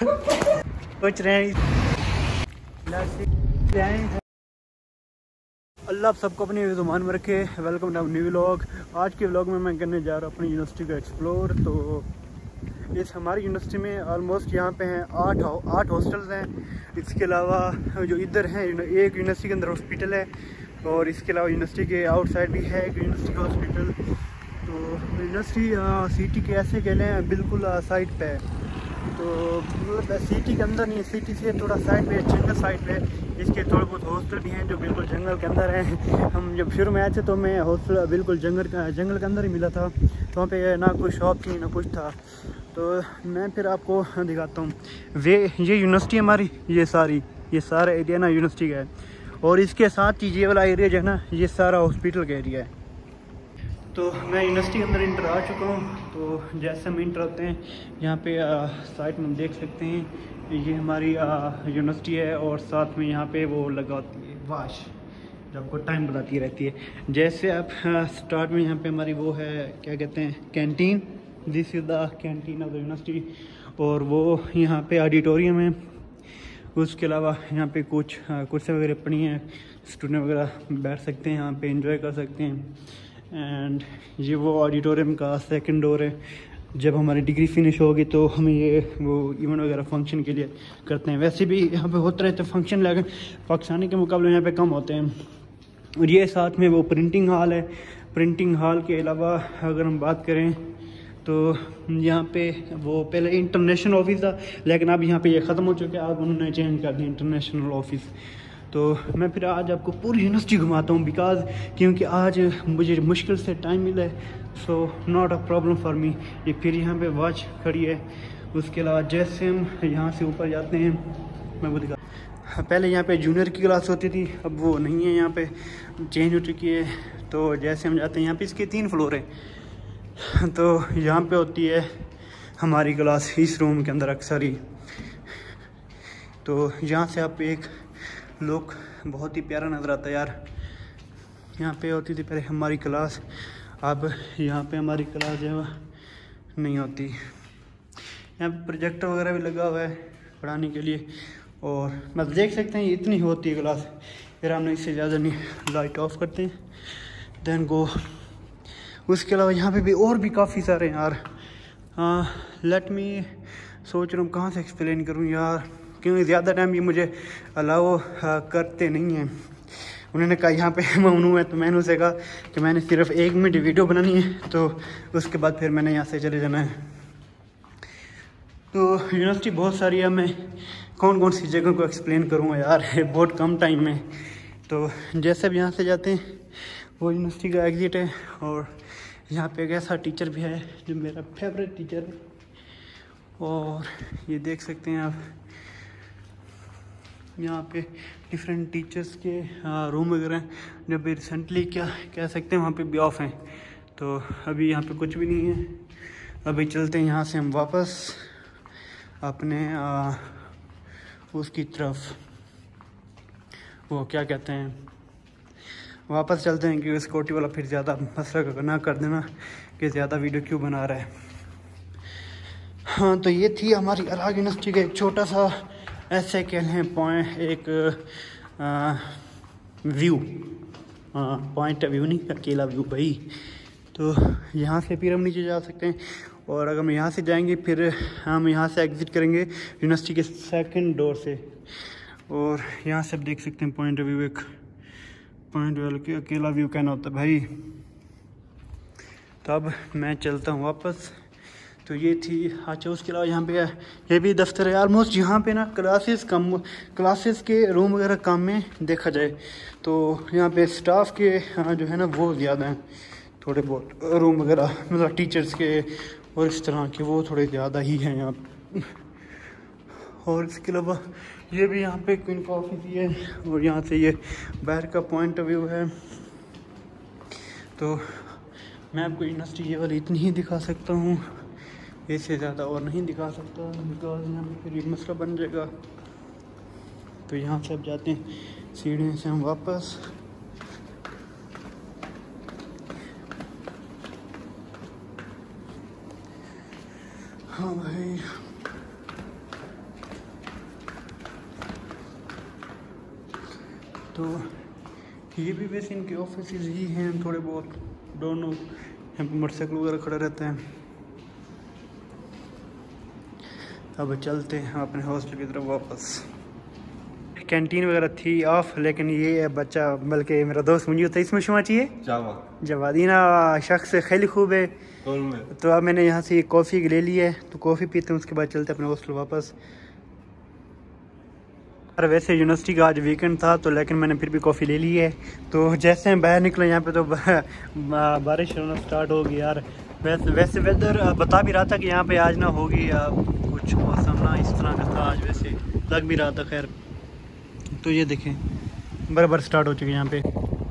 सोच रहे हैं। अल्लाह आप सबको अपनी ज़ुबान में रखे। Welcome to new vlog. आज के व्लॉग में मैं करने जा रहा हूँ अपनी यूनिवर्सिटी का एक्सप्लोर। तो इस हमारी यूनिवर्सिटी में ऑलमोस्ट यहाँ पे हैं आठ हॉस्टल्स हैं। इसके अलावा जो इधर हैं, एक यूनिवर्सिटी के अंदर हॉस्पिटल है और इसके अलावा यूनिवर्सिटी के आउटसाइड भी है एक यूनिवर्सिटी का हॉस्पिटल। तो यूनिवर्सिटी सिटी के ऐसे कह लें बिल्कुल साइड पे है। तो मतलब सिटी के अंदर नहीं, सिटी से थोड़ा साइड पे, जंगल साइड पे। इसके थोड़े बहुत हॉस्टल भी हैं जो बिल्कुल जंगल के अंदर हैं। हम जब शुरू में आए थे तो मैं हॉस्टल बिल्कुल जंगल के अंदर ही मिला था। तो वहाँ पे ना कोई शॉप थी ना कुछ था। तो मैं फिर आपको दिखाता हूँ। ये यूनिवर्सिटी हमारी, ये सारा एरिया ना यूनिवर्सिटी का है। और इसके साथ ही ये वाला एरिया जो है ना, ये सारा हॉस्पिटल का एरिया है। तो मैं यूनिवर्सिटी के अंदर इंटर आ चुका हूँ। तो जैसे हम इंटर होते हैं यहाँ पे साइड में देख सकते हैं, ये हमारी यूनिवर्सिटी है और साथ में यहाँ पे वो लगा होती है वाश, जो आपको टाइम बताती रहती है। जैसे आप स्टार्ट में यहाँ पे हमारी वो है, क्या कहते हैं, canteen. This is the canteen of the university. और वो यहाँ पे ऑडिटोरियम है। उसके अलावा यहाँ पे कुछ कुर्सियाँ वगैरह पड़ी हैं, स्टूडेंट वगैरह बैठ सकते हैं यहाँ पे, एंजॉय कर सकते हैं। एंड ये वो ऑडिटोरियम का सेकंड डोर है। जब हमारी डिग्री फिनिश होगी तो हमें ये वो इवेंट वगैरह फंक्शन के लिए करते हैं। वैसे भी यहाँ पे होते रहते फंक्शन, लेकिन पाकिस्तानी के मुकाबले यहाँ पे कम होते हैं। और ये साथ में वो प्रिंटिंग हॉल है। प्रिंटिंग हॉल के अलावा अगर हम बात करें तो यहाँ पे वो पहले इंटरनेशनल ऑफिस था, लेकिन अब यहाँ पे ये ख़त्म हो चुका है। अब उन्होंने चेंज कर दिया इंटरनेशनल ऑफिस। तो मैं फिर आज आपको पूरी यूनिवर्सिटी घुमाता हूँ क्योंकि आज मुझे मुश्किल से टाइम मिला है। So not a problem for me. ये फिर यहाँ पे वॉच खड़ी है। उसके अलावा जैसे हम यहाँ से ऊपर जाते हैं, मैं वो दिखा, पहले यहाँ पे जूनियर की क्लास होती थी, अब वो नहीं है, यहाँ पे चेंज हो चुकी है। तो जैसे हम जाते हैं, यहाँ पे इसके 3 फ्लोर है। तो यहाँ पे होती है हमारी क्लास, इस रूम के अंदर अक्सर ही। तो यहाँ से आप एक लुक बहुत ही प्यारा नज़र आता है यार। यहाँ पे होती थी पहले हमारी क्लास, अब यहाँ पे हमारी क्लास जो है नहीं होती। यहाँ पे प्रोजेक्टर वगैरह भी लगा हुआ है पढ़ाने के लिए। और बस देख सकते हैं इतनी होती है क्लास। फिर हमने इससे ज़्यादा नहीं, लाइट ऑफ करते हैं देन गो। उसके अलावा यहाँ पे भी और भी काफ़ी सारे हैं यार। लेट मी, सोच रहा हूँ कहाँ से एक्सप्लेन करूँ यार, क्योंकि ज़्यादा टाइम ये मुझे अलाउ करते नहीं हैं। उन्होंने कहा यहाँ पे ममनू है, तो मैंने उनसे कहा कि मैंने सिर्फ 1 मिनट वीडियो बनानी है, तो उसके बाद फिर मैंने यहाँ से चले जाना है। तो यूनिवर्सिटी बहुत सारी है, मैं कौन कौन सी जगह को एक्सप्लेन करूँगा यार, बहुत कम टाइम में। तो जैसे अब यहाँ से जाते हैं, वो यूनिवर्सिटी का एग्ज़िट है। और यहाँ पे एक ऐसा टीचर भी है जो मेरा फेवरेट टीचर है। और ये देख सकते हैं आप, यहाँ पे डिफरेंट टीचर्स के रूम वगैरह हैं, जो भी रिसेंटली क्या कह सकते हैं वहाँ पे भी ऑफ हैं। तो अभी यहाँ पे कुछ भी नहीं है। अभी चलते हैं यहाँ से हम वापस अपने उसकी तरफ, वो क्या कहते हैं, वापस चलते हैं, क्योंकि सिक्योरिटी वाला फिर ज़्यादा मसला ना कर देना कि ज़्यादा वीडियो क्यों बना रहा है। हाँ, तो ये थी हमारी अलाग यूनिवर्सिटी का एक छोटा सा, ऐसे कह लें पॉइंट, एक व्यू, पॉइंट व्यू नहीं, अकेला व्यू भाई। तो यहाँ से फिर हम नीचे जा सकते हैं। और अगर हम यहाँ से जाएंगे फिर हम यहाँ से एग्ज़िट करेंगे यूनिवर्सिटी के सेकंड डोर से। और यहाँ से आप देख सकते हैं पॉइंट व्यू, एक पॉइंट व्यू के अकेला व्यू कहना होता है भाई। तो अब मैं चलता हूँ वापस। तो ये थी, अच्छा उसके अलावा यहाँ पे ये भी दफ्तर है। ऑलमोस्ट यहाँ पे ना क्लासेस के रूम वगैरह कम में देखा जाए, तो यहाँ पे स्टाफ के जो है ना वो ज़्यादा हैं। थोड़े बहुत रूम वगैरह मतलब टीचर्स के और इस तरह के वो थोड़े ज़्यादा ही हैं यहाँ। और इसके अलावा ये भी यहाँ पे क्वीन का ऑफिस ही है। और यहाँ से ये बाहर का पॉइंट ऑफ व्यू है। तो मैं आपको यूनिवर्सिटी ये वाली इतनी ही दिखा सकता हूँ, इससे ज़्यादा और नहीं दिखा सकता, बिकॉज यहाँ पे फिर एक मसला बन जाएगा। तो यहाँ से अब जाते हैं सीढ़ियों से हम वापस। हाँ भाई, तो ये भी वैसे इनके ऑफिस ही हैं थोड़े बहुत, दोनों यहाँ पर मोटरसाइकिल वगैरह खड़े रहते हैं। अब चलते हैं अपने हॉस्टल की तरफ वापस। कैंटीन वगैरह थी ऑफ, लेकिन ये बच्चा बल्कि मेरा दोस्त मुझे होता है इसमें शुमा चाहिए जवादीना शख्स खैली खूब है। तो अब मैंने यहाँ से कॉफ़ी ले ली है, तो कॉफ़ी पीते हैं, उसके बाद चलते हैं अपने हॉस्टल वापस। और वैसे यूनिवर्सिटी का आज वीकेंड था, तो लेकिन मैंने फिर भी कॉफ़ी ले ली है। तो जैसे हम बाहर निकले यहाँ पे तो बारिश होना स्टार्ट होगी यार। वैसे वेदर बता भी रहा था कि यहाँ पे आज ना होगी कुछ मौसम ना इस तरह का था आज, वैसे लग भी रहा था। खैर तो ये देखें बराबर स्टार्ट हो चुकी है यहाँ पे।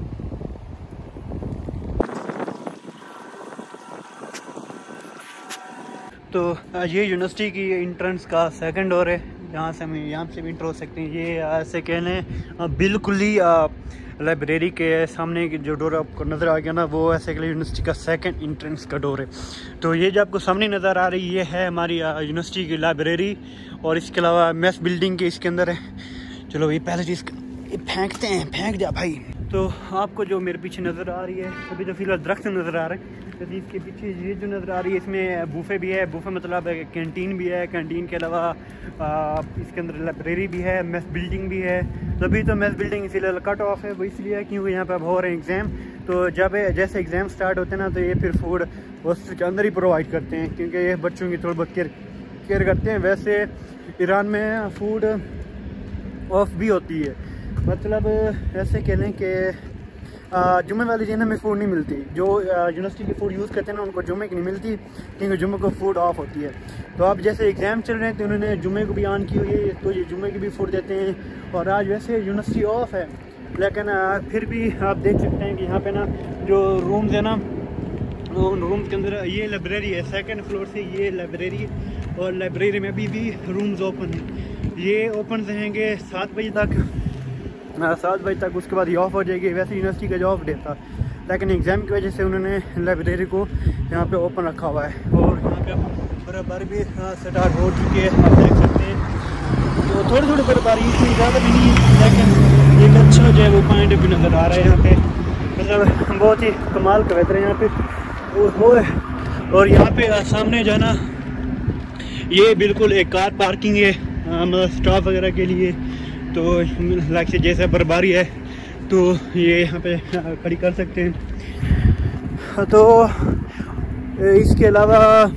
तो ये यूनिवर्सिटी की एंट्रेंस का सेकंड डोर है, यहाँ से हम यहाँ से भी इंटर हो सकते हैं। ये ऐसे कह लें बिल्कुल ही लाइब्रेरी के सामने की जो डोर आपको नज़र आ गया ना, वो ऐसे कह लें यूनिवर्सिटी का सेकंड एंट्रेंस का डोर है। तो ये जो आपको सामने नज़र आ रही ये है हमारी यूनिवर्सिटी की लाइब्रेरी, और इसके अलावा मेस बिल्डिंग के इसके अंदर है। चलो ये पहले चीज़ फेंकते हैं, फेंक दिया भाई। तो आपको जो मेरे पीछे नज़र आ रही है, अभी तो फिलहाल दरख्त नज़र आ रहा है, तो इसके पीछे ये जो नज़र आ रही है इसमें बूफे भी है। बूफे मतलब कैंटीन भी है, कैंटीन के अलावा इसके अंदर लाइब्रेरी भी है, मेस बिल्डिंग भी है। तो अभी तो मेस बिल्डिंग फिलहाल कट ऑफ है, वो इसलिए क्योंकि यहाँ पर अब हो रहे हैं एग्ज़ाम। तो जब जैसे एग्ज़ाम स्टार्ट होते हैं ना, तो ये फिर फूड हॉस्टल के अंदर ही प्रोवाइड करते हैं, क्योंकि ये बच्चों की थोड़ी बहुत केयर करते हैं। वैसे ईरान में फ़ूड ऑफ भी होती है, मतलब ऐसे कह लें कि जुम्मे वाले दिन हमें फ़ूड नहीं मिलती। जो यूनिवर्सिटी की फ़ूड यूज़ करते हैं ना, उनको जुम्मे की नहीं मिलती, क्योंकि जुम्मे को फ़ूड ऑफ होती है। तो अब जैसे एग्ज़ाम चल रहे हैं तो उन्होंने जुम्मे को भी ऑन की हुई है, तो ये जुम्मे की भी फ़ूड देते हैं। और आज वैसे यूनिवर्सिटी ऑफ है, लेकिन फिर भी आप देख सकते हैं कि यहाँ पे ना जो रूम्स है ना, उन रूम्स के अंदर ये लाइब्रेरी है, सेकंड फ्लोर से ये लाइब्रेरी, और लाइब्रेरी में अभी भी रूम्स ओपन हैं। ये ओपन रहेंगे 7 बजे तक, 7 बजे तक, उसके बाद ये ऑफ हो जाएगी। वैसे यूनिवर्सिटी का जो ऑफ डे था, लेकिन एग्ज़ाम की वजह से उन्होंने लाइब्रेरी को यहाँ पे ओपन रखा हुआ है। और यहाँ पे बर्फ़बारी भी स्टार्ट हो चुकी है, आप देख सकते हैं। तो थोड़ी थोड़ी बर्फ़बारी, इतनी ज़्यादा भी नहीं है, लेकिन एक अच्छा जो है वो पॉइंट भी नज़र आ रहा है यहाँ पे। मतलब बहुत ही कमाल का वेदर है यहाँ पे। और यहाँ पे सामने जो है ना, ये बिल्कुल एक कार पार्किंग है स्टाफ वगैरह के लिए। तो लाइक से जैसे बर्फबारी है तो ये यहाँ पे खड़ी कर सकते हैं। तो इसके अलावा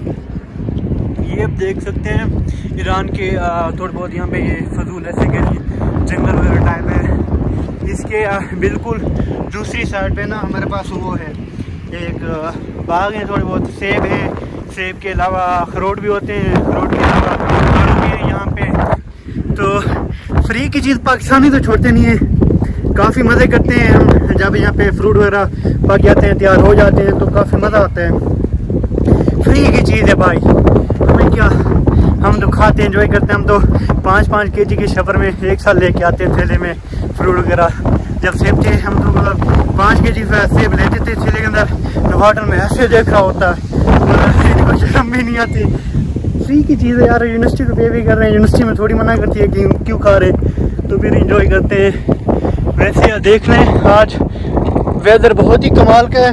ये आप देख सकते हैं ईरान के थोड़े बहुत यहाँ पे ये फजूल ऐसे के जंगल वगैरह टाइप है। इसके बिल्कुल दूसरी साइड पे ना हमारे पास वो है एक बाग है, थोड़े बहुत सेब हैं, सेब के अलावा अखरोट भी होते हैं, अखरोट के अलावा आलू भी है यहाँ पे। तो फ्री की चीज़ पाकिस्तानी तो छोड़ते नहीं है, काफ़ी मज़े करते हैं हम जब यहाँ पे फ्रूट वगैरह पक जाते हैं, तैयार हो जाते हैं, तो काफ़ी मज़ा आता है। फ्री की चीज़ है भाई, हमें क्या, हम तो खाते हैं, एंजॉय करते हैं। हम तो 5-5 kg के सफ़र में एक साल लेके आते हैं थैले में फ्रूट वगैरह। जब सेब थे हम तो मतलब 5 kg सेब लेते थे थैले के अंदर, तो वाटर में ऐसे देख रहा होता है, इनको शर्म भी नहीं आती। फ्री की चीज़ है यार, यूनिवर्सिटी को पे भी कर रहे हैं, यूनिवर्सिटी में थोड़ी मना करती है कि क्यों खा रहे, तो फिर इंजॉय करते हैं। वैसे देख लें आज वेदर बहुत ही कमाल का है,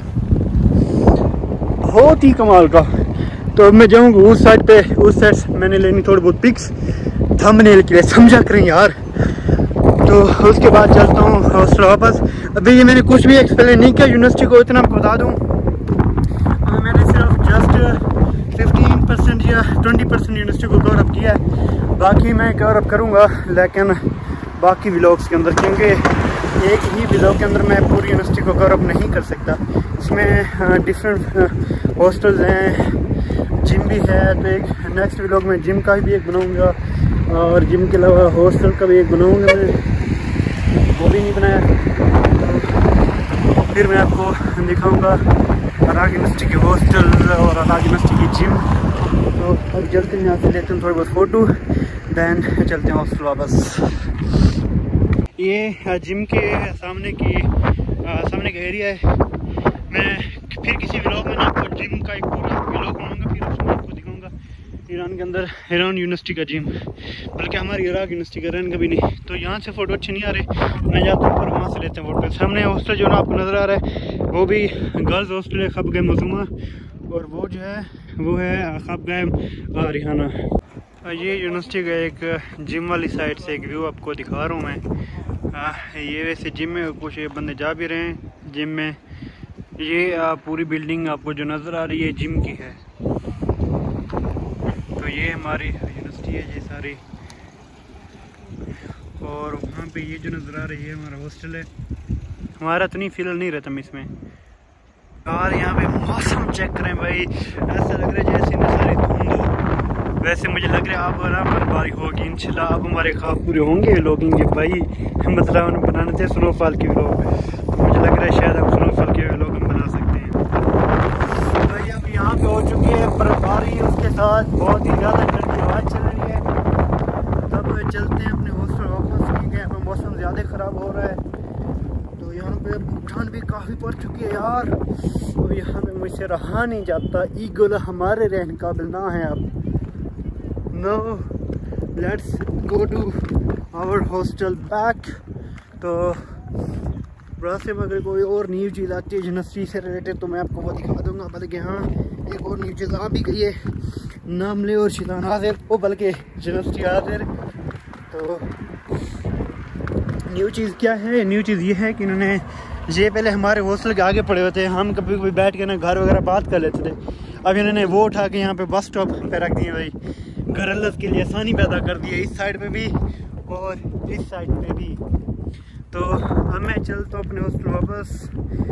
बहुत ही कमाल का। तो मैं जाऊँगा उस साइड पे, उस साइड मैंने लेनी थोड़ी बहुत पिक्स थंबनेल के लिए, समझा करें यार। तो उसके बाद चलता हूँ हॉस्टल वापस। अभी ये मैंने कुछ भी एक्सप्लेन नहीं किया यूनिवर्सिटी को, इतना आपको बता दूँ, मैंने सिर्फ जस्ट 15% या 20% यूनिवर्सिटी को कवर अप किया है। बाकी मैं कवर अप करूँगा, लेकिन बाकी व्लॉग्स के अंदर, क्योंकि एक ही व्लॉग के अंदर मैं पूरी यूनिवर्सिटी को कवर अप नहीं कर सकता। इसमें डिफरेंट हॉस्टल्स हैं, जिम भी है, तो एक नेक्स्ट व्लॉग में जिम का भी एक बनाऊँगा, और जिम के अलावा हॉस्टल का भी एक बनाऊँगा। मैं वो भी नहीं बनाया, तो फिर मैं आपको दिखाऊँगा अराग यूनिवर्सिटी की हॉस्टल और अराग यूनिवर्सिटी की जिम। तो अब चलते हैं यहाँ से, लेते हैं थोड़ी बहुत फ़ोटो, दैन चलते हैं हॉस्टल वापस। ये जिम के सामने का एरिया है। मैं फिर किसी व्लॉग में ना आपको जिम का एक पूरा व्लॉग बनाऊंगा, फिर उसमें आपको दिखाऊंगा। ईरान के अंदर ईरान यूनिवर्सिटी का जिम, बल्कि हमारी इराक यूनिवर्सिटी का ईरान का भी नहीं। तो यहाँ से फ़ोटो अच्छे नहीं आ रहे, मैं जाता हूँ पर वहाँ से लेते हैं फ़ोटो। सामने हॉस्टल जो ना आपको नज़र आ रहा है वो भी गर्ल्स हॉस्टल है खबगह मौजूमा, और वो जो है वो है खबगह रिहाना। ये यूनिवर्सिटी का एक जिम वाली साइड से एक व्यू आपको दिखा रहा हूँ मैं। ये वैसे जिम में कुछ बंदे जा भी रहे हैं जिम में। ये पूरी बिल्डिंग आपको जो नज़र आ रही है जिम की है। तो ये हमारी यूनिवर्सिटी है ये सारी, और वहाँ पे ये जो नज़र आ रही है हमारा हॉस्टल है। हमारा तो नहीं फिलहाल नहीं रहता मैं इसमें। और यहाँ पे मौसम चेक करें भाई, ऐसा लग रहा है जैसे न सारी धुंध हो। वैसे मुझे लग रहा है अब ना बर्फबारी होगी इंशाल्लाह, अब हमारे ख्वाब पूरे होंगे लोगों के भाई। मतलब बनाने थे स्नोफॉल के व्लॉग, मुझे लग रहा है शायद अब स्नोफॉल के व्लॉग हम बना सकते हैं। भाई अब यहाँ पे हो चुकी है बर्फबारी, उसके साथ बहुत ही ज़्यादा ठंडी हवा चल रही है। तब चलते हैं अपने हॉस्टल वापस, क्योंकि यहाँ पर मौसम ज़्यादा ख़राब हो रहा है। तो यहाँ पे ठंड भी काफ़ी पड़ चुकी है यार, और यहाँ पे मुझसे रहा नहीं जाता। ईगल हमारे रहने काबिल ना है अब। No let's go to our hostel back. तो रास्ते में अगर कोई और न्यू चीज़ आती है यूनिवर्सिटी से रिलेटेड तो मैं आपको वो दिखा दूँगा। बल्कि हाँ एक और न्यू चीज़ आ भी गई है, नाम ले और शितान हाजिर, वो बल्कि यूनिवर्सिटी हाजिर। तो न्यू चीज़ क्या है, न्यू चीज़ ये है कि इन्होंने ये पहले हमारे हॉस्टल के आगे पड़े होते हैं, हम कभी कभी बैठ के ना घर वगैरह बात कर लेते थे। अब इन्होंने वो उठा के यहाँ पे बस स्टॉप पे रख दिए भाई, घरल्लस के लिए आसानी पैदा कर दी है, इस साइड पे भी और इस साइड पे भी। तो अब मैं चलता हूँ अपने हॉस्टल वापस।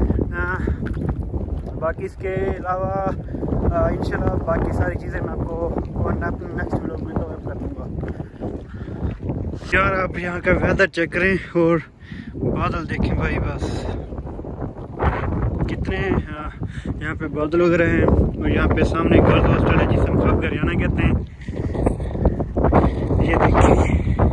बाकी इसके अलावा इंशाल्लाह बाकी सारी चीज़ें मैं आपको और नेक्स्ट व्लॉग में कवर कर दूँगा। यार आप यहाँ का वेदर चेक करें और बादल देखें भाई, बस कितने यहाँ पे बादल वगैरह हैं। और यहाँ पे सामने गर्ल्स हॉस्टल है जिसे हम खबगह रिहाना कहते हैं। ये देखिए।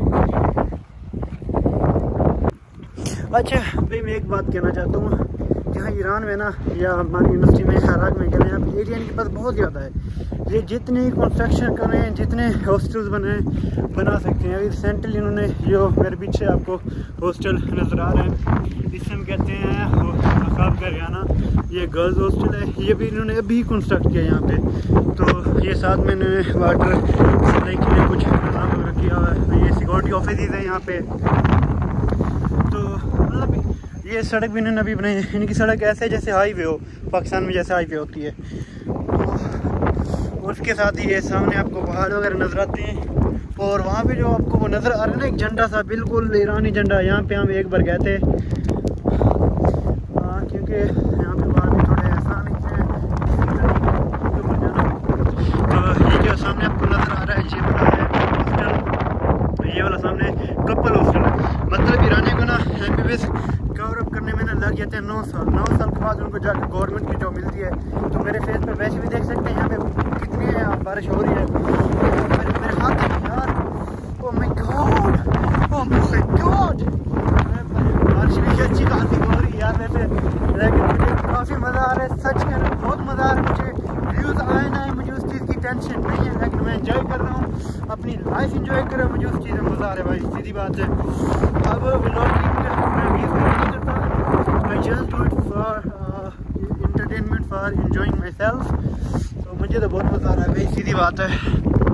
अच्छा भाई मैं एक बात कहना चाहता हूँ, यहाँ ईरान में ना या हमारी यूनिवर्सिटी में इराक में करें, यहाँ एरिया के पास बहुत ज़्यादा है। ये जितने कंस्ट्रक्शन करें, जितने हॉस्टल्स बना सकते हैं। अभी रिसेंटली इन्होंने जो मेरे पीछे आपको हॉस्टल नज़र आ रहा है, इसे हम कहते हैं खबगह रिहाना। ये गर्ल्स हॉस्टल है, ये भी इन्होंने अभी कंस्ट्रक्ट किया यहाँ पे। तो ये साथ में इन्होंने वाटर सप्लाई के लिए कुछ इंतजाम वगैरह किया हुआ है। ये सिक्योरिटी ऑफिस है यहाँ पे। तो मतलब ये सड़क भी इन्होंने अभी बनाई है। इनकी सड़क ऐसे है जैसे हाईवे हो, पाकिस्तान में जैसे हाईवे होती है। और उसके साथ ही ये सामने आपको पहाड़ वगैरह नज़र आते हैं। और वहाँ पे जो आपको वो नज़र आ रहा है ना एक झंडा सा, बिल्कुल ईरानी झंडा, यहाँ पे हम एक बार गए थे। क्योंकि यहाँ पे बाहर भी थोड़े आसान है तो ये जो सामने आपको नज़र आ रहा है ये वाला है हॉस्टल। ये वाला सामने कपल हॉस्टल है। मतलब ईरानी को ना MBBS कवर अप करने में ना लग जाते हैं 9 साल। 9 साल के बाद उनको जाकर गवर्नमेंट की जॉब मिलती है। तो मेरे फेस पे वैसे भी देख सकते हैं यहाँ पे कितनी बारिश हो रही है। मेरे हाथ यार, oh my god, oh my god, बारिश भी अच्छी खासी हो रही है यार वैसे, लेकिन मुझे काफ़ी मज़ा आ रहा है। सच कह रहा हूँ बहुत मज़ा आ रहा है मुझे। व्यूज़ आए ना, मुझे उस चीज़ की टेंशन नहीं है, लेकिन मैं एंजॉय कर रहा हूँ, अपनी लाइफ एंजॉय कर रहा हूँ। मुझे उस चीज़ में मज़ा आ रहा है भाई, सीधी बात है। अब व्लॉगिंग मैं व्यूज़ नहीं करता, I just do it for entertainment, for enjoying myself. तो मुझे तो बहुत मज़ा आ रहा है भाई, सीधी बात है।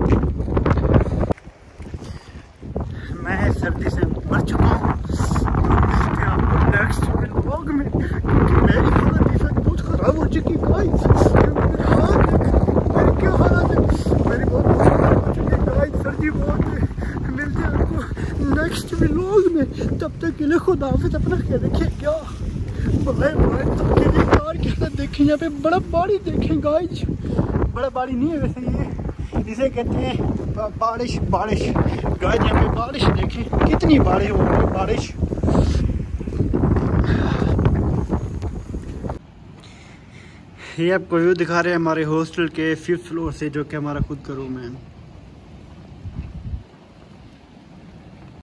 मैं सर्दी से मर चुका हूँ। नेक्स्ट व्लॉग में, क्योंकि मेरी हालत बहुत ख़राब हो चुकी है गाइस। मेरी क्या हालत है, मेरी बहुत ख़राब हो चुकी है गाइस, सर्दी बहुत है। मिलते हैं आपको नेक्स्ट व्लॉग में, तब तक के लिए खुदा हाफिज़। अपना ख्याल रखिए, क्या बाय बाय। तब के लिए यार क्या देखें, यहाँ पे बड़ा बाड़ी देखें गाइस। बड़ा बाड़ी नहीं है वैसे, ये इसे कहते हैं बारिश। गाइस यहाँ पे बारिश देखें, कितनी बारिश हो रही है, बारिश। ये आपको व्यू दिखा रहे हैं हमारे हॉस्टल के 5th फ्लोर से, जो कि हमारा खुद का रूम है।